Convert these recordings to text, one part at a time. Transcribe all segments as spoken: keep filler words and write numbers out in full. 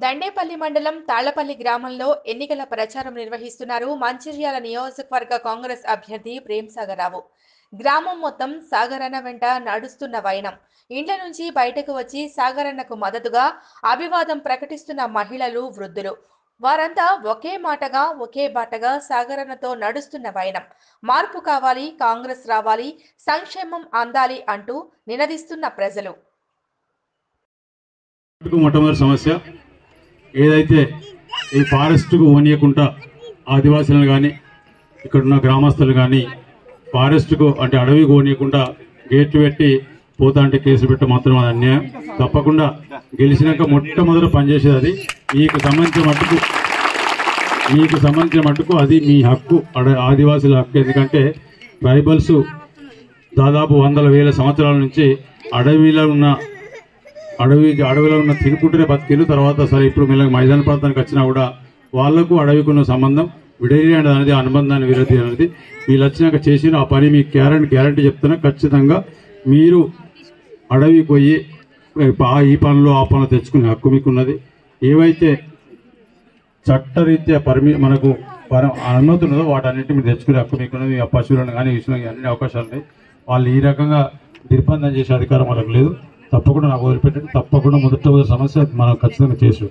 దండేపల్లి మండలం తాళ్లపల్లి గ్రామంలో ఎన్నికల ప్రచారం నిర్వహిస్తున్నారు మంచిర్యాల నియోజకవర్గ కాంగ్రెస్ అభ్యర్థి ప్రేమ్సాగర్రావు. గ్రామం మొత్తం సాగరన్న వెంట నడుస్తున్న వైనం. ఇండ్ల నుంచి బయటకు వచ్చి సాగరన్నకు మద్దతుగా అభివాదం ప్రకటిస్తున్న మహిళలు, వృద్ధులు. వారంతా ఒకే మాటగా ఒకే బాటగా సాగరన్నతో నడుస్తున్న వైనం. మార్పు కావాలి, కాంగ్రెస్ రావాలి, సంక్షేమం అందాలి అంటూ నినదిస్తున్న ప్రజలు. మొట్టమొదటి సమస్య ఏదైతే ఈ ఫారెస్ట్కు ఓనియకుండా ఆదివాసులను కానీ ఇక్కడున్న గ్రామస్తులు కానీ ఫారెస్ట్కు అంటే అడవికి ఓనియకుండా గేట్లు పెట్టి పోతా అంటే కేసులు పెట్టి మాత్రం అది అన్యాయం. తప్పకుండా గెలిచినాక మొట్టమొదటి పనిచేసేది అది. మీకు సంబంధించిన మట్టుకు మీకు సంబంధించిన మట్టుకు అది మీ హక్కు, అడ ఆదివాసుల హక్కు. ఎందుకంటే ట్రైబల్స్ దాదాపు వందల వేల సంవత్సరాల నుంచి అడవిలో ఉన్న అడవి అడవిలో ఉన్న తినుకుంటూనే బతికిలు. తర్వాత సరే ఇప్పుడు మెల్లగా మైదాన ప్రాంతానికి వచ్చినా కూడా వాళ్లకు అడవికి ఉన్న సంబంధం విడేరి అనేది అనుబంధాన్ని విరతి అనేది వీళ్ళు వచ్చినాక చేసిన ఆ పని మీకు గ్యారంటీ గ్యారంటీ చెప్తున్నా. ఖచ్చితంగా మీరు అడవికి పోయి ఈ పనులు ఆ పనులు తెచ్చుకునే హక్కు మీకున్నది. ఏవైతే చట్టరీత్యా పర్మి మనకు అనుమతి ఉన్నదో వాటన్నిటి మీరు తెచ్చుకునే హక్కు మీకున్నది. ఆ పశువులను కానీ విషయంలో అన్ని అవకాశాలు ఉన్నాయి. వాళ్ళు ఈ రకంగా నిర్బంధం చేసే అధికారం వాళ్ళకు లేదు. తప్పకుండా నాకు వదిలిపెట్టండి. తప్పకుండా మొదట మొదటి సమస్య మనం ఖచ్చితంగా చేసు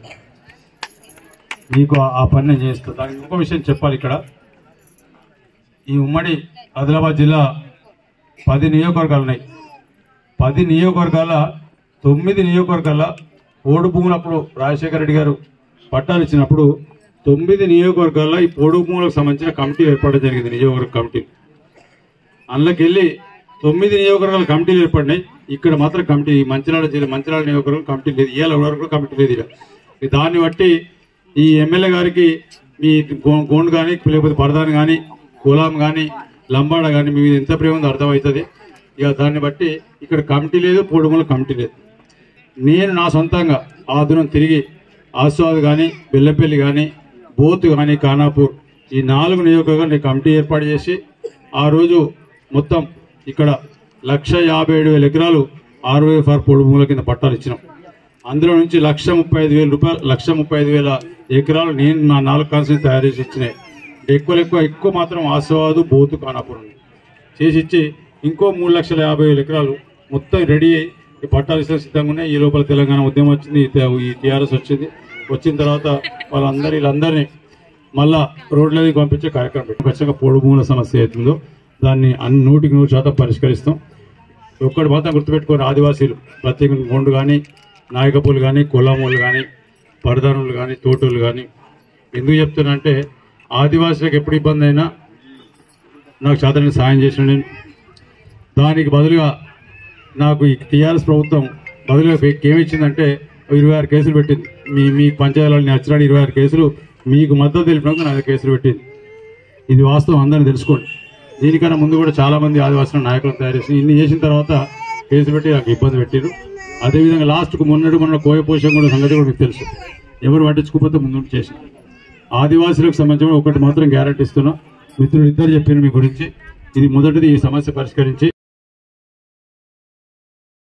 మీకు ఆ పని నేను చేస్తాను. దానికి ఇంకో విషయం చెప్పాలి. ఇక్కడ ఈ ఉమ్మడి ఆదిలాబాద్ జిల్లా పది నియోజకవర్గాలు ఉన్నాయి. పది నియోజకవర్గాల తొమ్మిది నియోజకవర్గాల పోడు భూములప్పుడు రాజశేఖర రెడ్డి గారు పట్టాలు ఇచ్చినప్పుడు తొమ్మిది నియోజకవర్గాల్లో ఈ పోడు భూములకు సంబంధించిన కమిటీ ఏర్పడడం జరిగింది. నియోజకవర్గ కమిటీ అందులోకి వెళ్ళి తొమ్మిది నియోజకవర్గాల కమిటీలు ఏర్పడినాయి. ఇక్కడ మాత్రం కమిటీ మంచిర్యాల జిల్లా మంచిర్యాల నియోజకవర్గం కమిటీ లేదు. ఇవాళ వరకు కమిటీ లేదు. ఇక దాన్ని బట్టి ఈ ఎమ్మెల్యే గారికి మీ గోండ్ కానీ లేకపోతే పరదాన్ కానీ గులాం కానీ లంబాడ కానీ మీ ఎంత ప్రేమ ఉందో అర్థమవుతుంది. ఇక దాన్ని బట్టి ఇక్కడ కమిటీ లేదు, పొడుగుల కమిటీ లేదు. నేను నా సొంతంగా ఆదురం తిరిగి ఆస్వాద్ కానీ బెల్లంపల్లి కానీ బోత్ కానీ ఖానాపూర్ ఈ నాలుగు నియోజకవర్గాలు నేను కమిటీ ఏర్పాటు చేసి ఆ రోజు మొత్తం ఇక్కడ లక్ష యాభై ఏడు వేల ఎకరాలు ఆర్వై ఫార్ పొడి భూముల కింద పట్టాలు ఇచ్చినాం. అందులో నుంచి లక్ష ముప్పై ఐదు వేల రూపాయలు లక్ష ముప్పై ఐదు వేల ఎకరాలు నేను నా నాలుగు కాన్సెన్స్ తయారు చేసి ఇచ్చినాయి. ఎక్కువ ఎక్కువ ఎక్కువ మాత్రం ఆస్వాదు బోతు ఖానాపూర్ చేసి ఇచ్చి ఇంకో మూడు లక్షల యాభై వేల ఎకరాలు మొత్తం రెడీ అయ్యి ఈ పట్టాలు ఇస్తే సిద్ధంగా ఉన్నాయి. ఈ లోపల తెలంగాణ ఉద్యమం వచ్చింది, ఈ టీఆర్ఎస్ వచ్చింది. వచ్చిన తర్వాత వాళ్ళందరూ వీళ్ళందరినీ మళ్ళా రోడ్లకి పంపించే కార్యక్రమం పెట్టి ఖచ్చితంగా పొడి భూముల సమస్య అవుతుందో దాన్ని అన్ని నూటికి నూరు శాతం పరిష్కరిస్తాం. ఒక్కటి మాత్రం గుర్తుపెట్టుకొని ఆదివాసీలు ప్రత్యేకంగా గోండు కానీ నాయకపులు కానీ కొల్లామూలు కానీ పరదానులు కానీ తోటూలు కానీ ఎందుకు చెప్తున్నానంటే ఆదివాసులకు ఎప్పుడు ఇబ్బంది అయినా నాకు చేతని సాయం చేసిన నేను దానికి బదులుగా నాకు ఈ టీఆర్ఎస్ ప్రభుత్వం బదులుగా ఏమిచ్చిందంటే ఇరవై ఆరు కేసులు పెట్టింది. మీ మీ పంచాయతీలను నచ్చడానికి ఇరవై ఆరు కేసులు మీకు మద్దతు తెలిపినందుకు నాకు కేసులు పెట్టింది. ఇది వాస్తవం, అందరినీ తెలుసుకోండి. దీనికన్నా ముందు కూడా చాలా మంది ఆదివాసుల నాయకులను తయారు చేసి ఇన్ని చేసిన తర్వాత కేసు పెట్టి నాకు ఇబ్బంది పెట్టారు. అదేవిధంగా లాస్ట్కు మొన్నటి మొన్న కోయ పోషం కూడా సంగతి కూడా మీకు తెలుసు. ఎవరు పట్టించుకోకపోతే ముందు చేసి ఆదివాసులకు సంబంధించిన ఒకటి మాత్రం గ్యారెంటీ ఇస్తున్నా. మిత్రులు ఇద్దరు చెప్పారు మీ గురించి. ఇది మొదటిది, ఈ సమస్య పరిష్కరించి